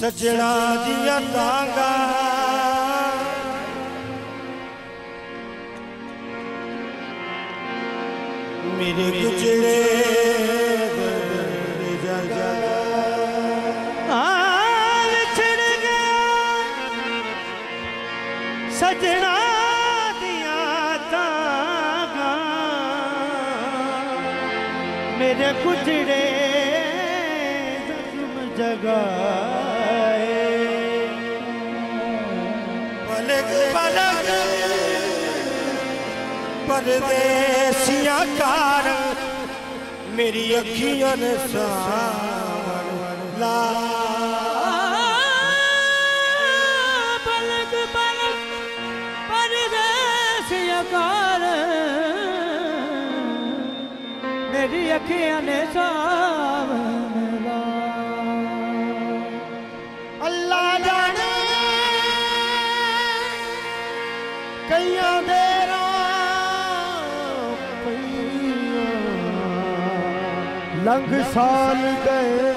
सजना दिया तांगा मेरे गुजरे सजना दिया तांगा मेरे गुजरे जगाए पलक पलक परदेसिया कार मेरी अखियों ने सावन ला पलक पलक परदेसिया कार मेरी अखियों ने सावन ला अल्लाह जाने कईयां देरा लंघ साल गए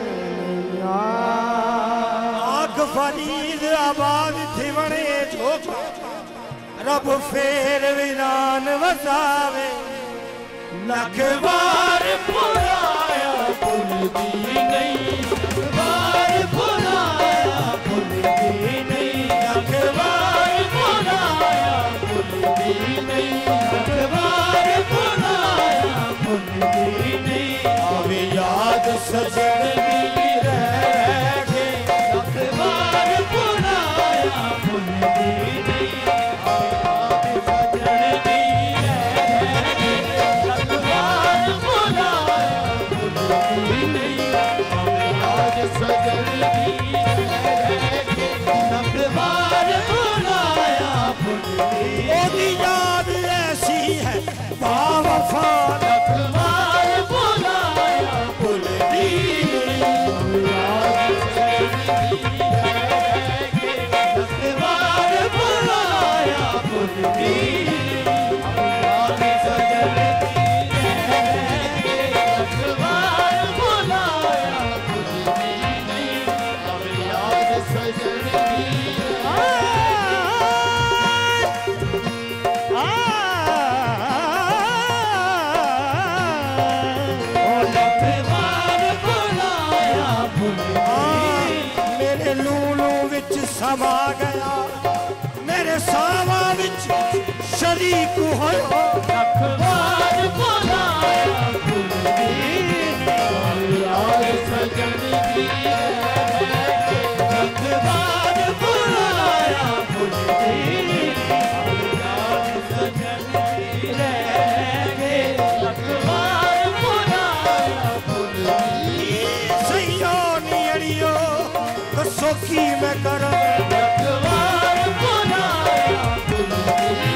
आग फरीद आबाद थी बने झोंका रब फेर वीरान वसावे लख बार पुराया भुलदी नहीं बार पुराया भुलदी नहीं लख बार पुराया भुलदी नहीं लख बार पुराया भुलदी नहीं अभी याद सजन भी रह गए लख बार पुराया भुलदी नहीं याद ऐसी है बावफा लखवार बुलाया भुलदी लखवार बुलाया भुलदी समा गया मेरे सावा विच शरीक होया लखवार बुलाया भुलदी यार सजन दी लखवार बुलाया भुलदी यार सजन दी लखवार बुलाया भुलदी सैया नियड़ियो दसो की मैं करा लखवार बुलाया भुलदी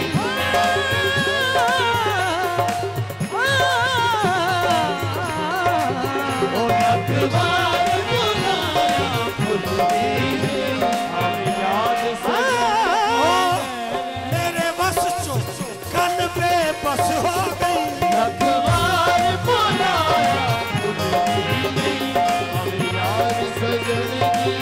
ओ लखवार बुलाया भुलदी अब याद से मेरे बस चो कल पे बस हो गई लखवार बुलाया भुलदी अब याद सजन की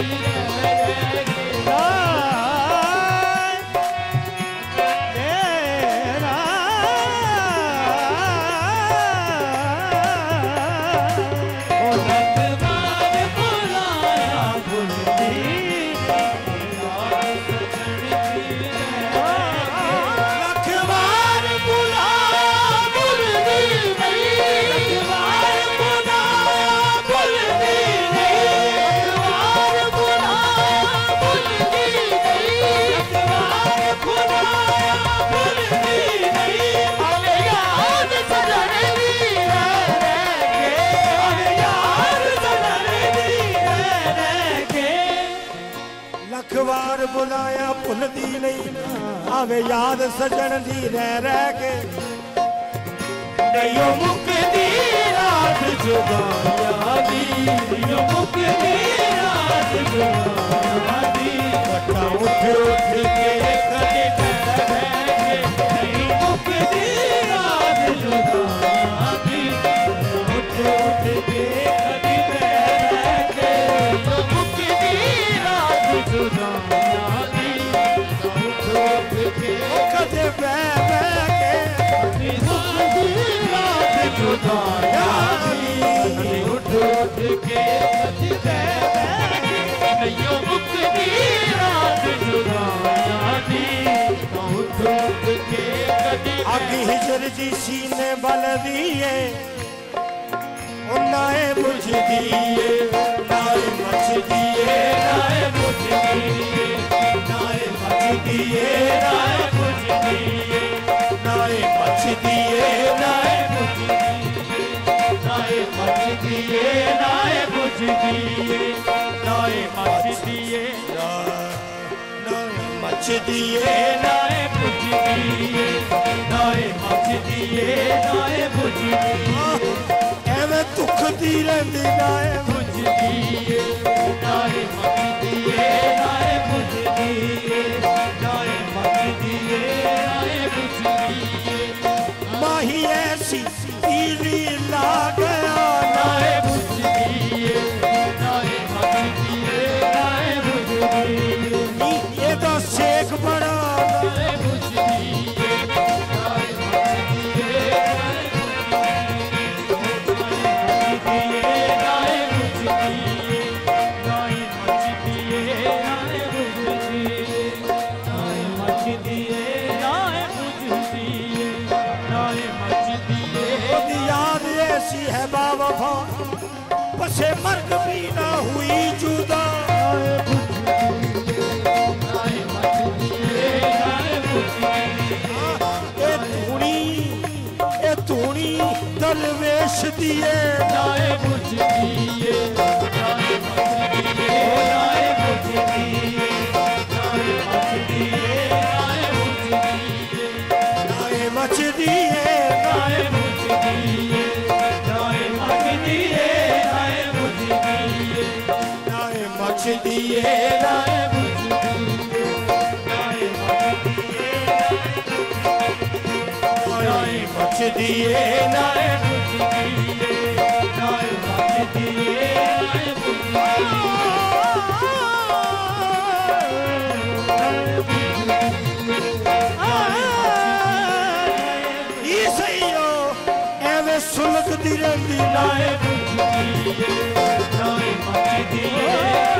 लखवार बुलाया भुलदी नहीं आवे याद सजन दी रह के नहीं मुकदी रात जुदाइयां दी नहीं मुकदी रात जुदाइयां दी कट्टा उठ उठ के कदे ठहरे नहीं मुकदी रात जुदाइयां दी उठ उठ के कदे ठहरे मुकदी हिजर जी सीने बल दिए नाए बुझ दिए नाए मच दिए नाए बुझ दिए नाए मच दिए नाए बुझ दिए नाए मच दिए नाए बुझ दिए नाए मच दिए नाए बुझ दिए नाए मच दिए नाए बुझ दिए नाए मच दिए नाए बुझ दिए एवें दुख दी रहिंदी नाए बुझ दिए नाए मच दिए नाए बुझ दिए नाए मच दिए नाए बुझ दिए माही ऐसी तीरी ला गया नाए बुझ दिए नाए मच दिए नाए बुझ दिए ये तो शेख बड़ा नाए बुझ दिए नाए मच दिए नाए बुझ दिए नाए मच दिए नाए बुझ दिए नाए मच दिए नाए बुझ दिए नाए मच दिए याद ऐसी है बावफा पसे मर्ग भी ना हुई जुदा नाए मच दिए नाए बुझ दिए ए धूनी दरवेश दिए नाए बुझ दिए नाए मच दिए नाए बुझ दिए नाए मच दिए नाए बुझ दिए नाए मच दिए नाए बुझ दिए नाए मच दिए नाए बुझ दिए नाए मच दिए नाए बुझ दिए नाए मच दिए नाए बुझ दिए नाए मच दिए नाए बुझ दिए सही हो एवें सुलगदी रहिंदी नाए बुझ दिए नाए मच दिए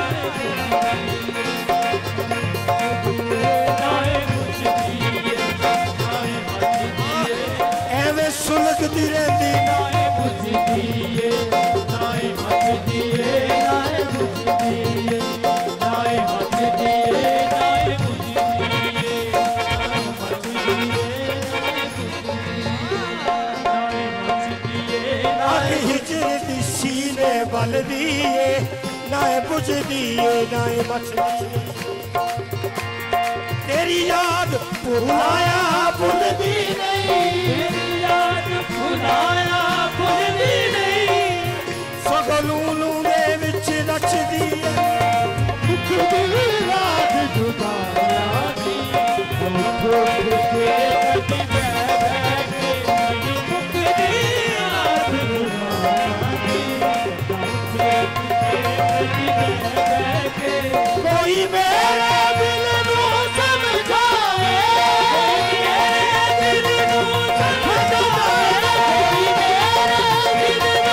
नाए बुझ दिए नाए मच दिए एवें सुलगदी रहिंदी नाए बुझ दिए नाए मच दिए नाए बुझ दिए नाए मच दिए नाए बुझ दिए नाए मच दिए नाए हिजर दी सीने बल दिए नाए बुझ दिए नाए मच दिए तेरी याद भुलाया भुलदी नहीं तेरी याद भुलाया भुलदी नहीं सगलूनू दे विच रचदी दुख दी रात जुदाया दी ठोक के कटी बह के दुख दी रात जुदाया दी कोई मेरे दिल नू समझाए दिल नू समझाए कोई मेरे दिल नू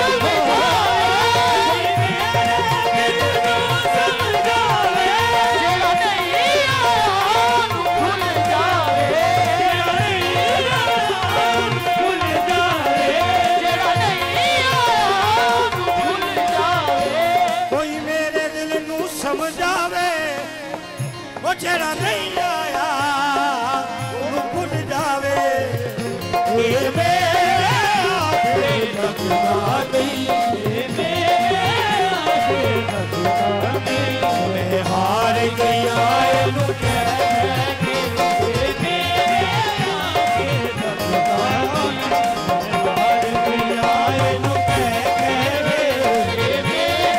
समझाए दिल नू समझाए जेड़ा नहीं आया भूल जावे जेड़ा नहीं आया भूल जावे जेड़ा नहीं आया भूल जावे कोई मेरे दिल नू समझावे वो जेड़ा नहीं आया वो भूल जावे ये मेरे आखे लगदा नहीं ये मेरे आखे लगदा नहीं मैं हार गया इनू कह के ये मेरे आखे लगदा नहीं मैं हार गया इनू कह के ये मेरे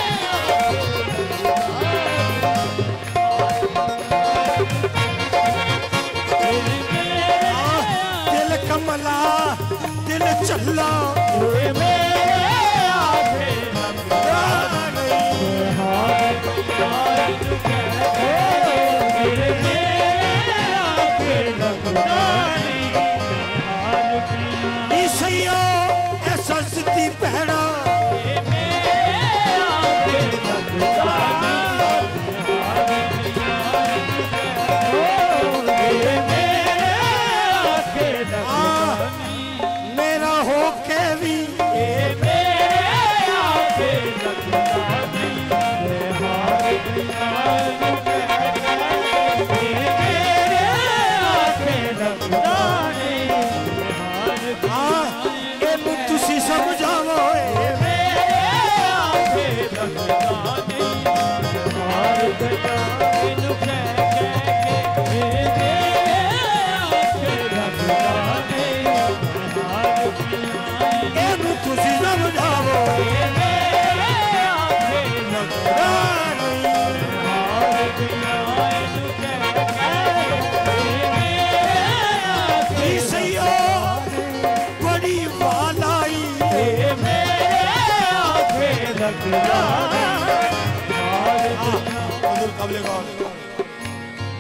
दिल कमला दिल चला ये मेरे आखे लगदा नहीं हार गया इनू कह के ये मेरे आखे लगदा नहीं हार गया इसयो ऐसा सिद्धि पहना ये मेरे आखे लगदा नहीं हार गया ये मेरे आखे लगदा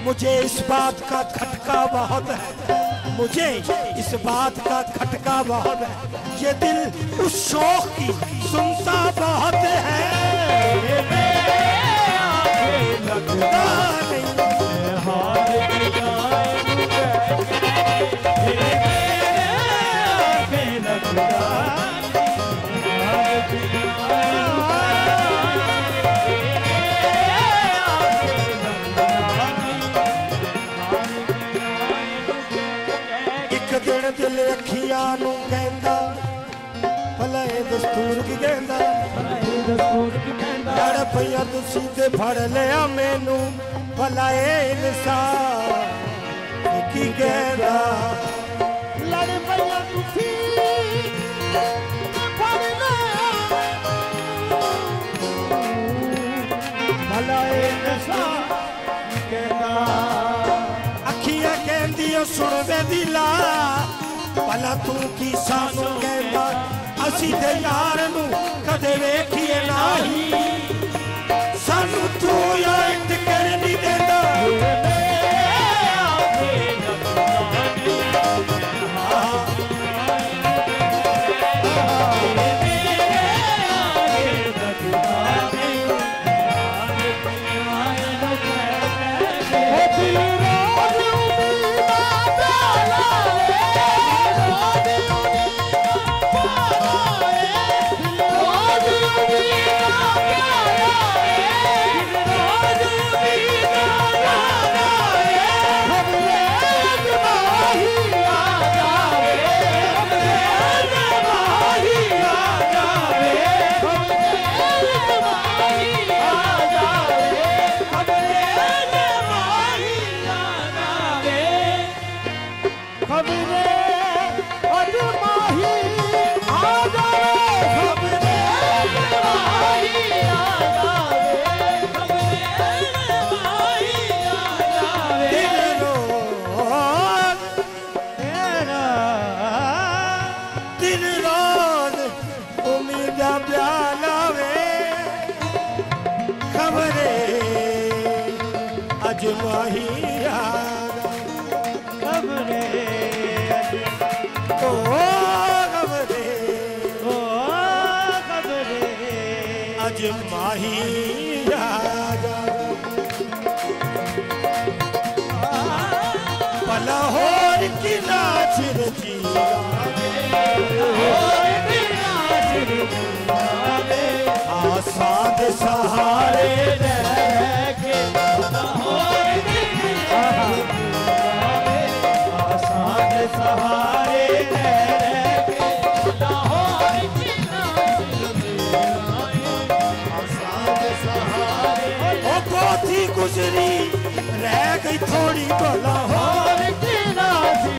मुझे इस बात का खटका बहुत है, मुझे इस बात का खटका बहुत है, ये दिल उस शौक की सुनता बहुत है। लगता नहीं दिल अखियां नू कहंदा भले दस्तूर की कहंदा लड़ पईया तुसी ते फड़ लिया मैनू भला इंसान की कहंदा लड़ पईया तुसी फड़ लिया भला इंसान कहंदा अखियां कहंदियां सुन वे दिला भला तू की सानू कहंदा असी ते यार नू कदे वेखिए नाही सानू तू याद कर नहीं देंदा भला होर की नाचिर आसाद सहारे रह के आसाद सहारे गुजरी रह गई थोड़ी भला हो